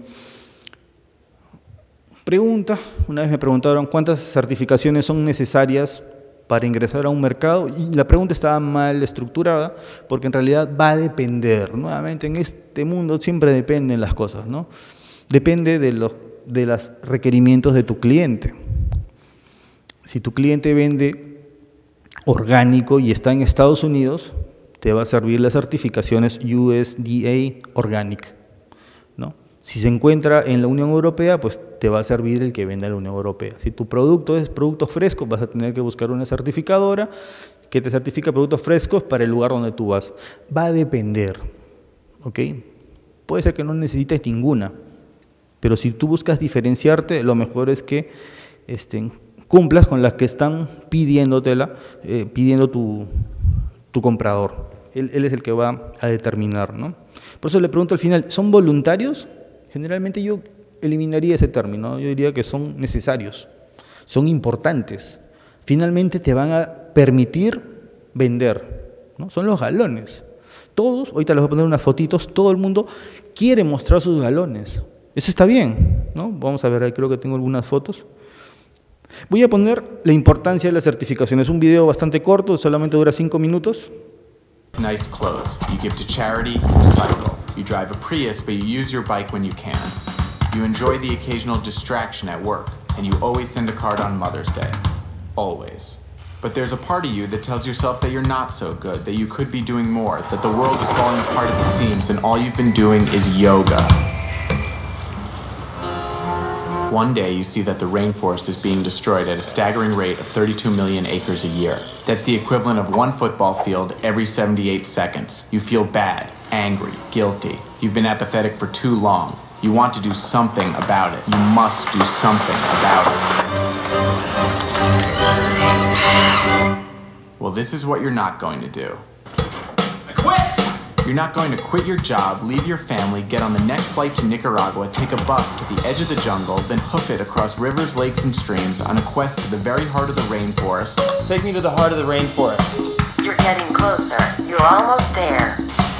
pregunta, una vez me preguntaron cuántas certificaciones son necesarias para ingresar a un mercado, y la pregunta estaba mal estructurada, porque en realidad va a depender. Nuevamente, en este mundo siempre dependen las cosas, ¿no? Depende de los de los requerimientos de tu cliente. Si tu cliente vende orgánico y está en Estados Unidos, te va a servir las certificaciones U S D A Organic, ¿no? Si se encuentra en la Unión Europea, pues te va a servir el que venda en la Unión Europea. Si tu producto es producto fresco, vas a tener que buscar una certificadora que te certifica productos frescos para el lugar donde tú vas. Va a depender, ¿ok? Puede ser que no necesites ninguna, pero si tú buscas diferenciarte, lo mejor es que este, cumplas con las que están pidiéndotela, eh, pidiendo tu, tu comprador. Él, él es el que va a determinar, ¿no? Por eso le pregunto al final, ¿son voluntarios? Generalmente yo eliminaría ese término, ¿no? Yo diría que son necesarios, son importantes. Finalmente te van a permitir vender, ¿no? Son los galones. Todos, ahorita les voy a poner unas fotitos, todo el mundo quiere mostrar sus galones. Eso está bien, ¿no? Vamos a ver, ahí creo que tengo algunas fotos. Voy a poner la importancia de las certificaciones. Un video bastante corto, solamente dura cinco minutos. Nice clothes. You give to charity, you cycle. You drive a Prius, but you use your bike when you can. You enjoy the occasional distraction at work, and you always send a card on Mother's Day. Always. But there's a part of you that tells yourself that you're not so good, that you could be doing more, that the world is falling apart at the seams, and all you've been doing is yoga. One day you see that the rainforest is being destroyed at a staggering rate of thirty-two million acres a year. That's the equivalent of one football field every seventy-eight seconds. You feel bad, angry, guilty. You've been apathetic for too long. You want to do something about it. You must do something about it. Well, this is what you're not going to do. I quit! You're not going to quit your job, leave your family, get on the next flight to Nicaragua, take a bus to the edge of the jungle, then hoof it across rivers, lakes, and streams on a quest to the very heart of the rainforest. Take me to the heart of the rainforest. You're getting closer. You're almost there.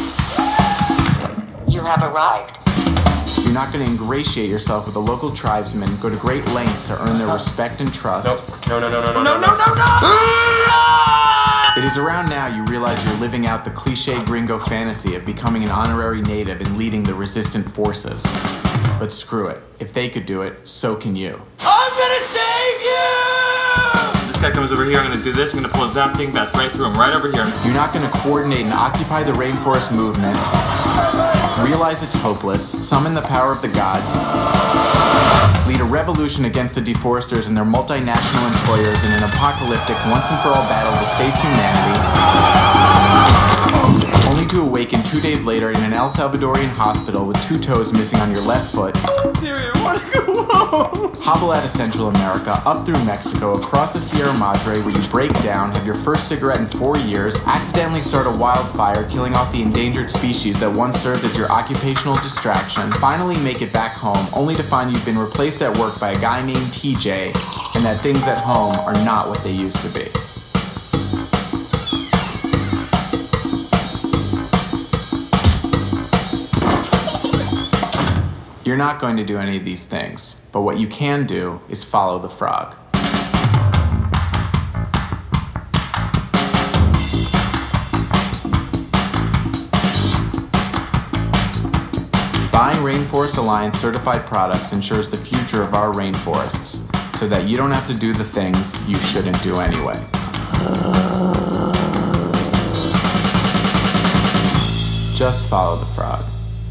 You have arrived. You're not going to ingratiate yourself with the local tribesmen, go to great lengths to earn their respect and trust. Nope. No, no, no, no, no, No, no, no, no, no! It is around now you realize you're living out the cliché gringo fantasy of becoming an honorary native and leading the resistant forces. But screw it. If they could do it, so can you. I'm gonna save you! This guy comes over here, I'm gonna do this, I'm gonna pull a zapping, that's right through him, right over here. You're not going to coordinate and occupy the rainforest movement, realize it's hopeless, summon the power of the gods, lead a revolution against the deforesters and their multinational employers in an apocalyptic, once and for all battle to save humanity. to awaken two days later in an El Salvadorian hospital with two toes missing on your left foot. Siri, I want to go home. Hobble out of Central America, up through Mexico, across the Sierra Madre where you break down, have your first cigarette in four years, accidentally start a wildfire killing off the endangered species that once served as your occupational distraction, finally make it back home, only to find you've been replaced at work by a guy named T J, and that things at home are not what they used to be. You're not going to do any of these things, but what you can do is follow the frog. Buying Rainforest Alliance certified products ensures the future of our rainforests, so that you don't have to do the things you shouldn't do anyway. Just follow the frog.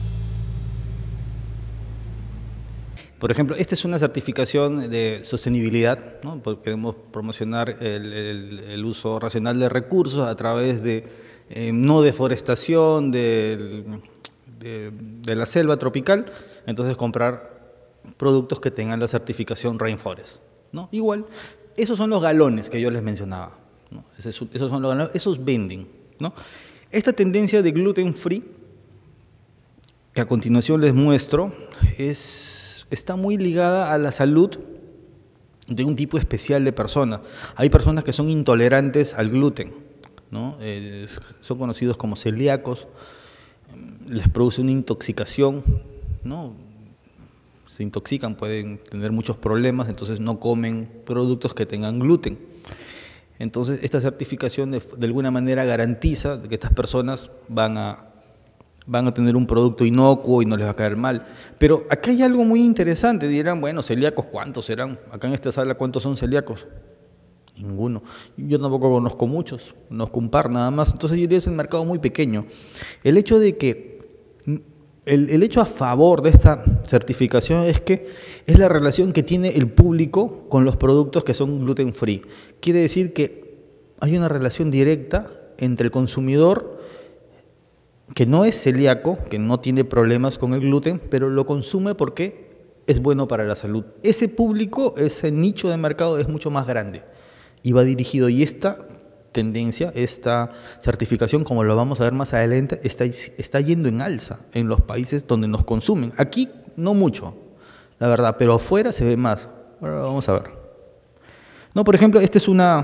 Por ejemplo, esta es una certificación de sostenibilidad, ¿no? Porque queremos promocionar el, el, el uso racional de recursos a través de eh, no deforestación de, de, de la selva tropical, entonces comprar productos que tengan la certificación Rainforest, ¿no? Igual, esos son los galones que yo les mencionaba, ¿no? Esos, esos son los galones, esos venden, ¿no? Esta tendencia de gluten free, que a continuación les muestro, es... está muy ligada a la salud de un tipo especial de persona. Hay personas que son intolerantes al gluten, ¿no? Eh, son conocidos como celíacos, les produce una intoxicación, ¿no? Se intoxican, pueden tener muchos problemas, entonces no comen productos que tengan gluten. Entonces, esta certificación de, de alguna manera garantiza que estas personas van a van a tener un producto inocuo y no les va a caer mal. Pero acá hay algo muy interesante, dirán, bueno, celíacos, ¿cuántos serán? Acá en esta sala, ¿cuántos son celíacos? Ninguno. Yo tampoco conozco muchos, conozco un par nada más, entonces yo diría que es un mercado muy pequeño. El hecho de que, el, el hecho a favor de esta certificación es que es la relación que tiene el público con los productos que son gluten free. Quiere decir que hay una relación directa entre el consumidor que no es celíaco, que no tiene problemas con el gluten, pero lo consume porque es bueno para la salud. Ese público, ese nicho de mercado es mucho más grande y va dirigido, y esta tendencia, esta certificación, como lo vamos a ver más adelante, está, está yendo en alza en los países donde nos consumen. Aquí no mucho, la verdad, pero afuera se ve más. Ahora vamos a ver. No, por ejemplo, esta es una,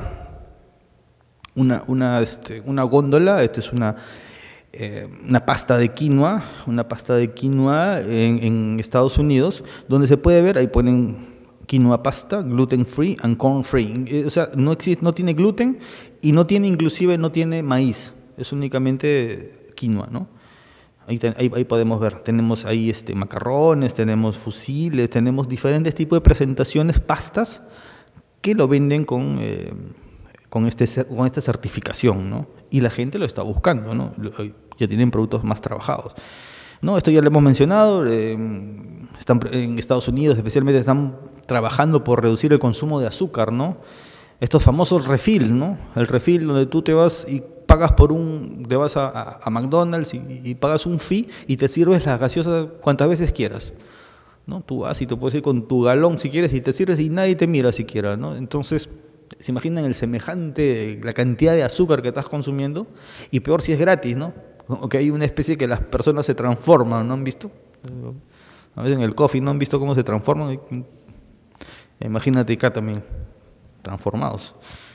una, una, este, una góndola, esta es una... Eh, una pasta de quinoa, una pasta de quinoa en, en Estados Unidos, donde se puede ver, ahí ponen quinoa pasta, gluten free and corn free. Eh, o sea, no existe, no tiene gluten y no tiene, inclusive no tiene maíz, es únicamente quinoa, ¿no? Ahí, ahí, ahí podemos ver, tenemos ahí este, macarrones, tenemos fusiles, tenemos diferentes tipos de presentaciones, pastas, que lo venden con... Eh, Con, este, con esta certificación, ¿no? Y la gente lo está buscando, ¿no? Ya tienen productos más trabajados, ¿no? Esto ya lo hemos mencionado, eh, están, en Estados Unidos especialmente están trabajando por reducir el consumo de azúcar, ¿no? Estos famosos refill, ¿no? El refill donde tú te vas y pagas por un, te vas a, a, a McDonald's y, y pagas un fee y te sirves las gaseosas cuantas veces quieras, ¿no? Tú vas y te puedes ir con tu galón si quieres y te sirves y nadie te mira siquiera, ¿no? Entonces, se imaginan el semejante, la cantidad de azúcar que estás consumiendo, y peor si es gratis, ¿no? O que hay una especie que las personas se transforman, ¿no han visto? A veces en el coffee, ¿no han visto cómo se transforman? Imagínate acá también, transformados.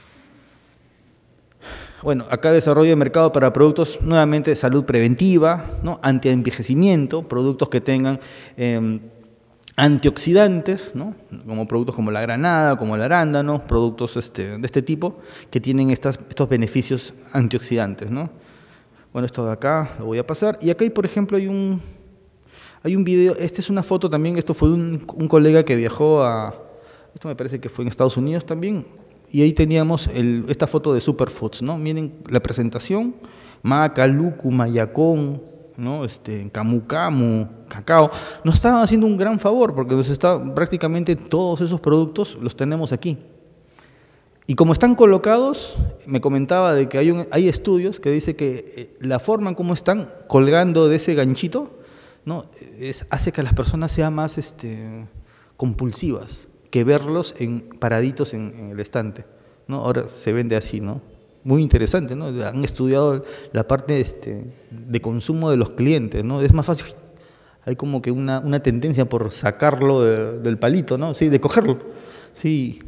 Bueno, acá desarrollo de mercado para productos, nuevamente, de salud preventiva, ¿no? Antienvejecimiento, productos que tengan... Eh, antioxidantes, ¿no? Como productos como la granada, como el arándano, productos este, de este tipo que tienen estas, estos beneficios antioxidantes, ¿no? Bueno, esto de acá lo voy a pasar. Y acá, hay, por ejemplo, hay un, hay un video, esta es una foto también, esto fue un, un colega que viajó a, esto me parece que fue en Estados Unidos también, y ahí teníamos el, esta foto de Superfoods, ¿no? Miren la presentación, maca, lúcuma, yacón, ¿no? Este, camu camu, cacao, nos estaban haciendo un gran favor porque nos está, prácticamente todos esos productos los tenemos aquí. Y como están colocados, me comentaba de que hay, un, hay estudios que dicen que la forma en cómo están colgando de ese ganchito, ¿no? es, hace que las personas sean más este, compulsivas que verlos en, paraditos en, en el estante, ¿no? Ahora se vende así, ¿no? Muy interesante, ¿no? Han estudiado la parte este, de consumo de los clientes, ¿no? Es más fácil, hay como que una, una tendencia por sacarlo de, del palito, ¿no? Sí, de cogerlo, sí.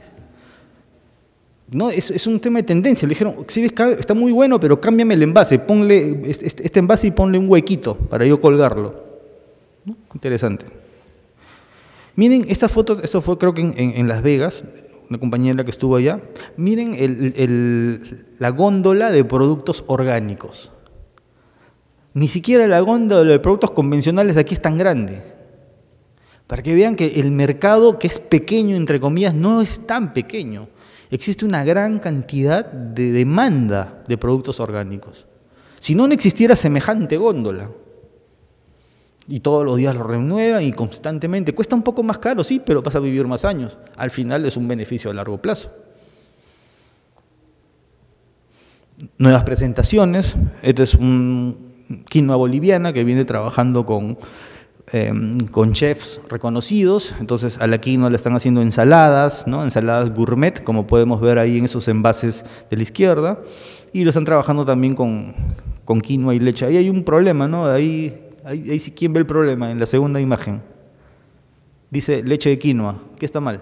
No, es, es un tema de tendencia. Le dijeron, sí, está muy bueno, pero cámbiame el envase, ponle este, este envase y ponle un huequito para yo colgarlo. ¿No? Interesante. Miren, esta foto, esto fue creo que en, en, en Las Vegas, una compañera que estuvo allá. Miren el, el, la góndola de productos orgánicos. Ni siquiera la góndola de productos convencionales de aquí es tan grande. Para que vean que el mercado, que es pequeño, entre comillas, no es tan pequeño. Existe una gran cantidad de demanda de productos orgánicos. Si no, no existiera semejante góndola. Y todos los días lo renuevan y constantemente. Cuesta un poco más caro, sí, pero vas a vivir más años. Al final es un beneficio a largo plazo. Nuevas presentaciones. Este es un quinoa boliviana que viene trabajando con... Eh, con chefs reconocidos. Entonces a la quinoa le están haciendo ensaladas, ¿no? Ensaladas gourmet, como podemos ver ahí en esos envases de la izquierda, y lo están trabajando también con, con quinoa y leche. Ahí hay un problema, ¿no? Ahí, ahí, ahí sí, ¿quién ve el problema? En la segunda imagen dice leche de quinoa. ¿Qué está mal?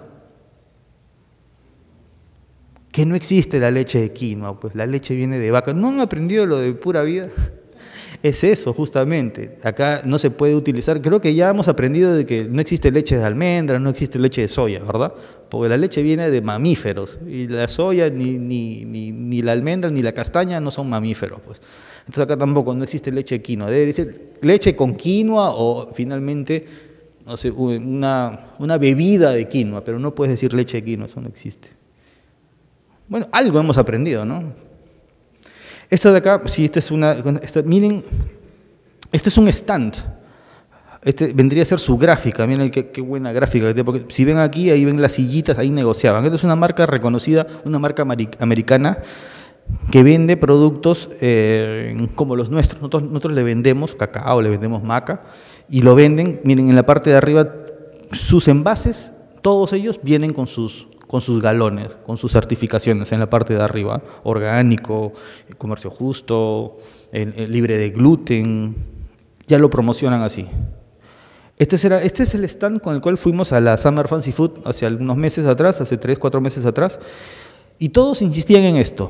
Que no existe la leche de quinoa, pues la leche viene de vaca. ¿No han aprendido lo de pura vida? Es eso, justamente. Acá no se puede utilizar, creo que ya hemos aprendido de que no existe leche de almendra, no existe leche de soya, ¿verdad? Porque la leche viene de mamíferos, y la soya, ni, ni, ni, ni la almendra, ni la castaña no son mamíferos, pues. Entonces acá tampoco, no existe leche de quinoa. Debe ser leche con quinoa o finalmente, no sé, una, una bebida de quinoa, pero no puedes decir leche de quinoa, eso no existe. Bueno, algo hemos aprendido, ¿no? Esta de acá, sí, esta es una, esta, miren, este es un stand, este vendría a ser su gráfica, miren qué, qué buena gráfica, porque si ven aquí, ahí ven las sillitas, ahí negociaban. Esta es una marca reconocida, una marca americana que vende productos eh, como los nuestros. Nosotros, nosotros le vendemos cacao, le vendemos maca, y lo venden, miren, en la parte de arriba, sus envases, todos ellos vienen con sus... con sus galones, con sus certificaciones en la parte de arriba, orgánico, comercio justo, el, el libre de gluten, ya lo promocionan así. Este, será, este es el stand con el cual fuimos a la Summer Fancy Food hace algunos meses atrás, hace tres, cuatro meses atrás, y todos insistían en esto.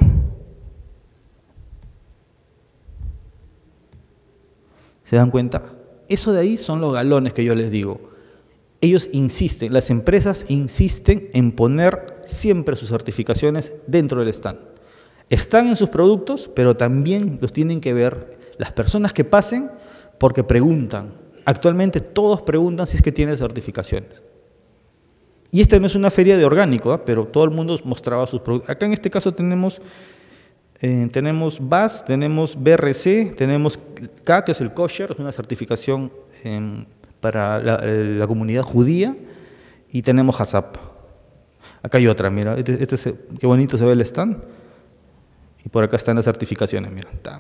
¿Se dan cuenta? Eso de ahí son los galones que yo les digo. Ellos insisten, las empresas insisten en poner siempre sus certificaciones dentro del stand. Están en sus productos, pero también los tienen que ver las personas que pasen porque preguntan. Actualmente todos preguntan si es que tiene certificaciones. Y esta no es una feria de orgánico, ¿eh? Pero todo el mundo mostraba sus productos. Acá en este caso tenemos, eh, tenemos B A S, tenemos B R C, tenemos K, que es el kosher, es una certificación eh, para la, la comunidad judía, y tenemos HACCP. Acá hay otra, mira, este, este es, qué bonito se ve el stand, y por acá están las certificaciones, mira. Está.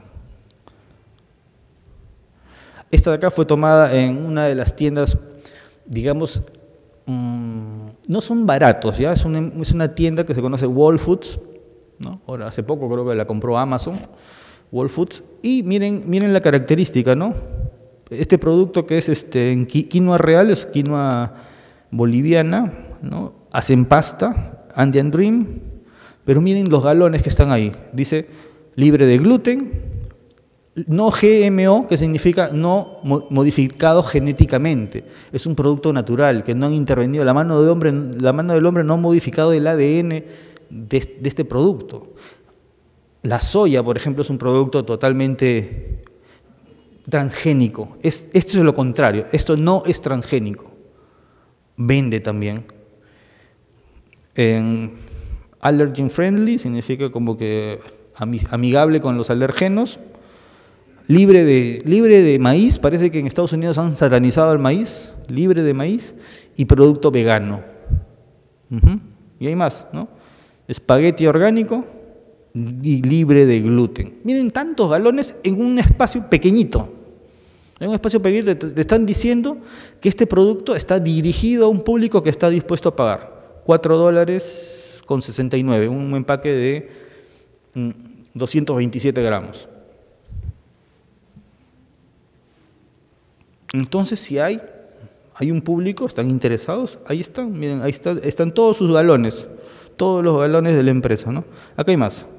Esta de acá fue tomada en una de las tiendas, digamos, mmm, no son baratos, ¿ya? Es una, es una tienda que se conoce Whole Foods, ¿no? Ahora, hace poco creo que la compró Amazon, Whole Foods, y miren, miren la característica, ¿no? Este producto que es este, en quinoa real, es quinoa boliviana, ¿no? Hacen pasta, Andean Dream, pero miren los galones que están ahí. Dice libre de gluten, no G M O, que significa no modificado genéticamente. Es un producto natural, que no han intervenido, la mano del hombre, la mano del hombre no ha modificado el A D N de, de este producto. La soya, por ejemplo, es un producto totalmente transgénico. Es, esto es lo contrario, esto no es transgénico. Vende también. En allergen friendly, significa como que amigable con los alergenos. Libre de, libre de maíz, parece que en Estados Unidos han satanizado el maíz, libre de maíz, y producto vegano. Uh-huh. Y hay más, ¿no? espagueti orgánico y libre de gluten. Miren, tantos galones en un espacio pequeñito. En un espacio pequeñito te, te están diciendo que este producto está dirigido a un público que está dispuesto a pagar cuatro dólares con sesenta y nueve, un empaque de mm, doscientos veintisiete gramos. Entonces, si hay, hay un público, están interesados, ahí están, miren, ahí está, están todos sus galones, todos los galones de la empresa, ¿no? Acá hay más.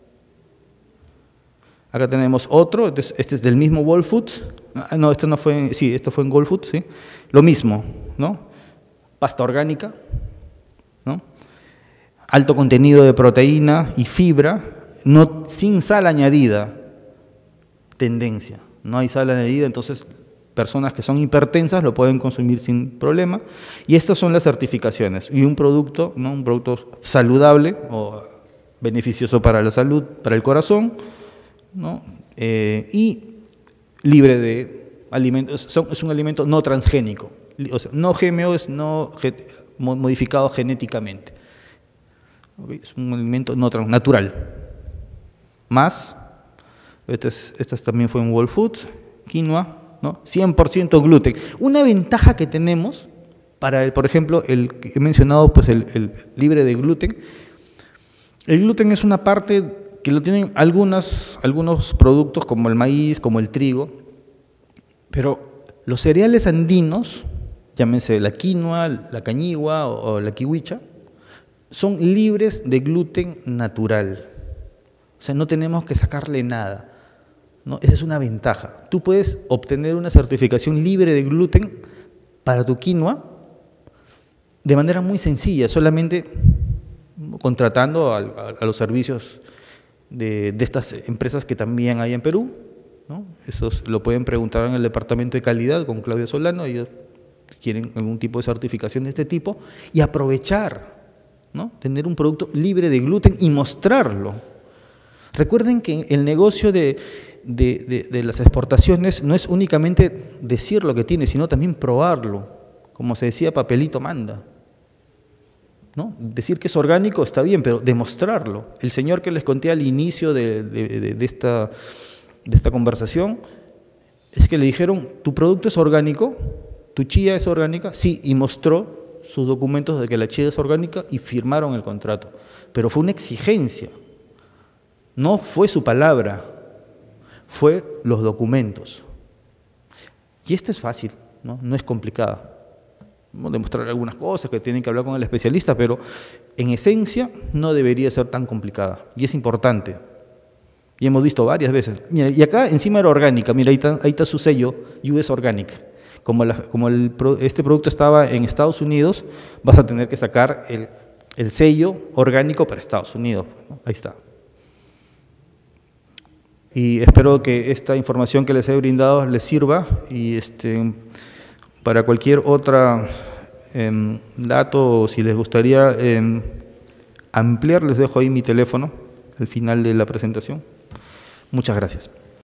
Acá tenemos otro, este es, este es del mismo Whole Foods. Ah, no, este no fue, sí, esto fue en Whole Foods, sí. Lo mismo, ¿no? Pasta orgánica, ¿no? Alto contenido de proteína y fibra, no, sin sal añadida. Tendencia, no hay sal añadida, entonces personas que son hipertensas lo pueden consumir sin problema. Y estas son las certificaciones. Y un producto, ¿no? Un producto saludable o beneficioso para la salud, para el corazón, ¿no? Eh, y libre de alimentos, son, es un alimento no transgénico, o sea, no G M O, es no ge, modificado genéticamente. ¿Okay? Es un alimento no trans, natural. Más, este, es, este también fue en Whole Foods, quinoa, ¿no? cien por ciento gluten. Una ventaja que tenemos para, el, por ejemplo, el que he mencionado, pues el, el libre de gluten, el gluten es una parte que lo tienen algunas, algunos productos como el maíz, como el trigo, pero los cereales andinos, llámense la quinoa, la cañigua o, o la kiwicha, son libres de gluten natural. O sea, no tenemos que sacarle nada, ¿no? Esa es una ventaja. Tú puedes obtener una certificación libre de gluten para tu quinoa de manera muy sencilla, solamente contratando a, a, a los servicios De, de estas empresas que también hay en Perú, ¿no? Esos lo pueden preguntar en el departamento de calidad con Claudia Solano, ellos quieren algún tipo de certificación de este tipo, y aprovechar, ¿no? Tener un producto libre de gluten y mostrarlo. Recuerden que el negocio de, de, de, de las exportaciones no es únicamente decir lo que tiene, sino también probarlo. Como se decía, papelito manda, ¿no? Decir que es orgánico está bien, pero demostrarlo. El señor que les conté al inicio de, de, de, de, esta, de esta conversación, es que le dijeron, ¿tu producto es orgánico? ¿Tu chía es orgánica? Sí, y mostró sus documentos de que la chía es orgánica y firmaron el contrato. Pero fue una exigencia, no fue su palabra, fue los documentos. Y esta es fácil, ¿no? No es complicada. Demostrar algunas cosas que tienen que hablar con el especialista, pero en esencia no debería ser tan complicada y es importante. Y hemos visto varias veces. Mira, y acá encima era orgánica, mira, ahí está, ahí está su sello, U S Organic. Como, la, como el, este producto estaba en Estados Unidos, vas a tener que sacar el, el sello orgánico para Estados Unidos, ¿no? Ahí está. Y espero que esta información que les he brindado les sirva y este... Para cualquier otra eh, dato, si les gustaría eh, ampliar, les dejo ahí mi teléfono al final de la presentación. Muchas gracias.